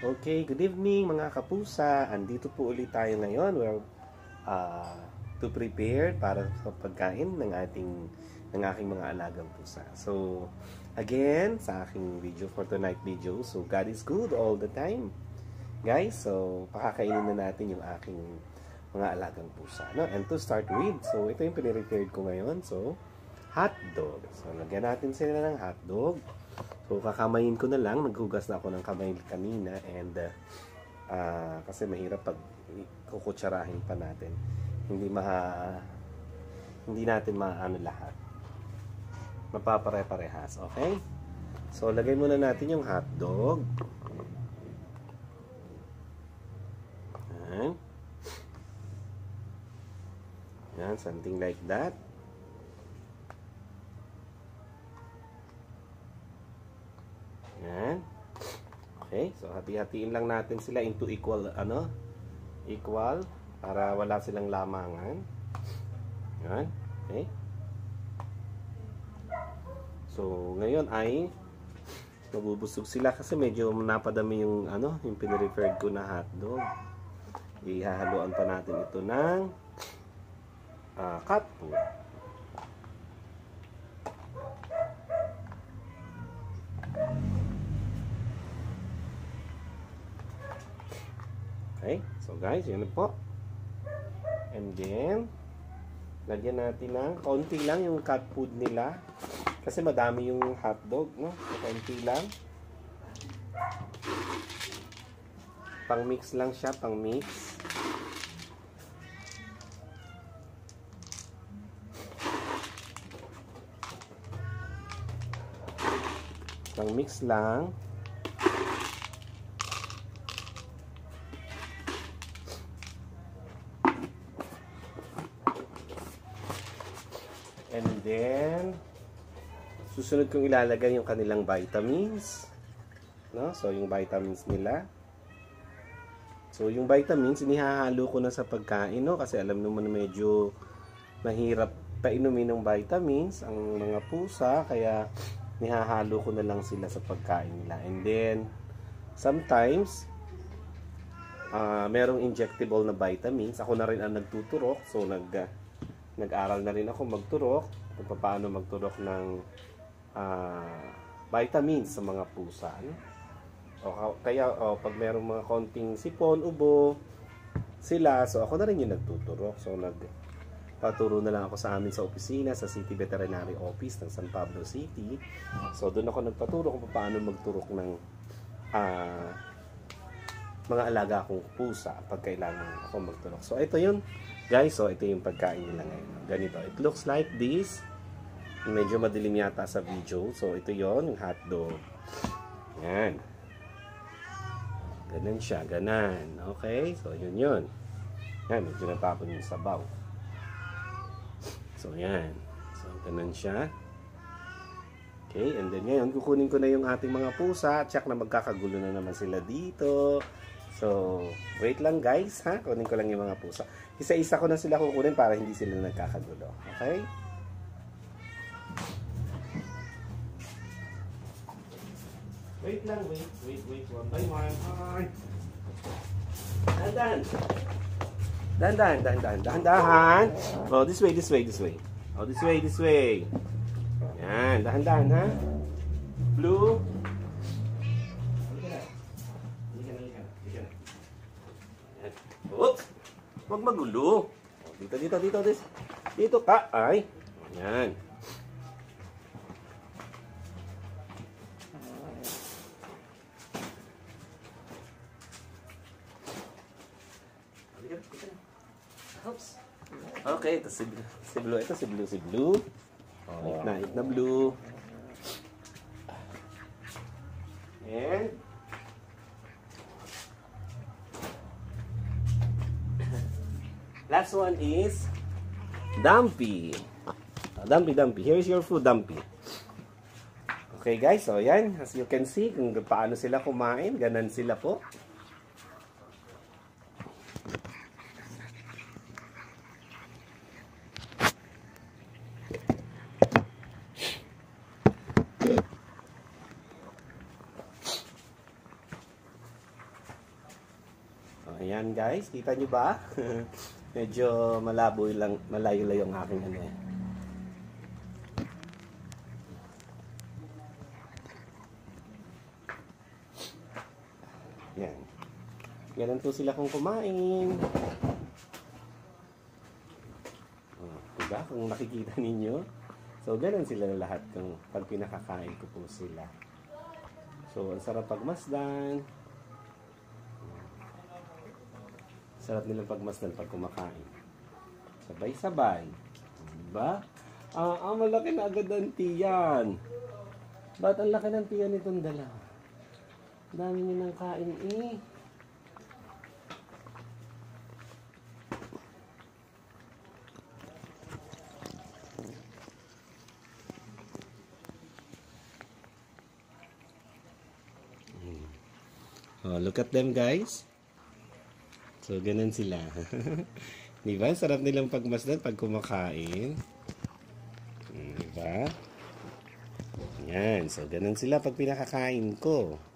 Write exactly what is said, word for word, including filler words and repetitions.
Okay, good evening mga kapusa. Andito po ulit tayo ngayon. We're uh, to prepare para sa pagkain ng ating ng aking mga alagang pusa. So, again, sa aking video for tonight video. So, God is good all the time. Guys, so pakakainin na natin yung aking mga alagang pusa, no? And to start with, so ito yung pinire-prepared ko ngayon. So, hotdog. So, lagyan natin sila ng hotdog. So, kakamayin ko na lang. Naghugas na ako ng kamay kanina. And, uh, uh, kasi mahirap pag kukutsarahin pa natin. Hindi maha... Hindi natin maano lahat. Mapapare-parehas. Okay? So, lagay muna natin yung hotdog. Yan. Yan, something like that. Yan. Okay, so hati-hatiin lang natin sila into equal, ano? Equal, para wala silang lamangan. Yan. Okay. So, ngayon ay mabubusog sila kasi medyo napadami yung, ano, yung pinreferred ko na hotdog. Ihahaluan pa natin ito ng uh, cat food. Okay, so guys, yun po. And then, lagyan natin ng kaunti lang yung cat food nila. Kasi madami yung hotdog, no? So, kaunti lang. Pang-mix lang siya, pang-mix. Pang-mix lang. And then, susunod kong ilalagay yung kanilang vitamins. No? So, yung vitamins nila. So, yung vitamins, inihahalo ko na sa pagkain, no? Kasi alam naman na medyo mahirap painumin ng vitamins ang mga pusa. Kaya, nihahalo ko na lang sila sa pagkain nila. And then, sometimes, uh, merong injectable na vitamins. Ako na rin ang nagtuturok. So, nag... Uh, Nag-aral na rin ako magturok kung paano magturok ng uh, vitamins sa mga pusa. Ano? O, kaya o, pag mayroong mga konting sipon, ubo, sila, so ako na rin yung nagtuturok. So nagpaturo na lang ako sa amin sa opisina, sa City Veterinary Office ng San Pablo City. So doon ako nagpaturo kung paano magturok ng uh, mga alaga kong pusa pag kailangan ako magturok. So ito yun. Guys, so ito yung pagkain nila ngayon. Ganito. It looks like this. Medyo madilim yata sa video. So ito yon yung hotdog. Yan. Ganan siya. Ganan. Okay. So yun yun. Yan. Medyo natapon yung sabaw. So yan. So ganan siya. Okay. And then ngayon, kukunin ko na yung ating mga pusa. Check na magkakagulo na naman sila dito. So, wait lang guys, ha? Kunin ko lang yung mga pusa. Isa-isa ko na sila kukunin para hindi sila nagkakagulo. Okay? Wait lang, wait, wait, wait. One by one. Hi. Dahan-dahan. Dahan-dahan, dahan-dahan, dahan-dahan. Oh, this way, this way, this way. Oh, this way, this way. Yan, dahan-dahan, ha? Blue. Oops! Huwag magulo. Dito, dito, dito, dito. Dito ka. Ay. Ayan. Oops. Okay, ito si, si Blue. Ito si Blue, si Blue. Oh, eat na, eat na Blue. And last one is Dumpy. Dumpy, Dumpy. Here's your food, Dumpy. Okay guys, so yan. As you can see, kung paano sila kumain, ganan sila po. Yan guys, kita nyo ba? Medyo malabo lang, malayo-layo ang aking ano eh. Yan. Ganun po sila kung kumain. Oh, diba? Kung nakikita ninyo. So, ganun sila lahat kung pag pinakakain ko po sila. So, ang sarap pagmasdan. Sarap nilang pagmasdan pag kumakain. Sabay-sabay. Diba? Ah, ah, malaki na agad ang tiyan. Ba't ang laki ng tiyan nitong dalawa? Dami nyo ng kain eh. Oh, look at them guys. So, ganun sila. Diba? Sarap nilang pagmasdan pag kumakain. Diba? Yan. So, ganun sila pag pinakakain ko.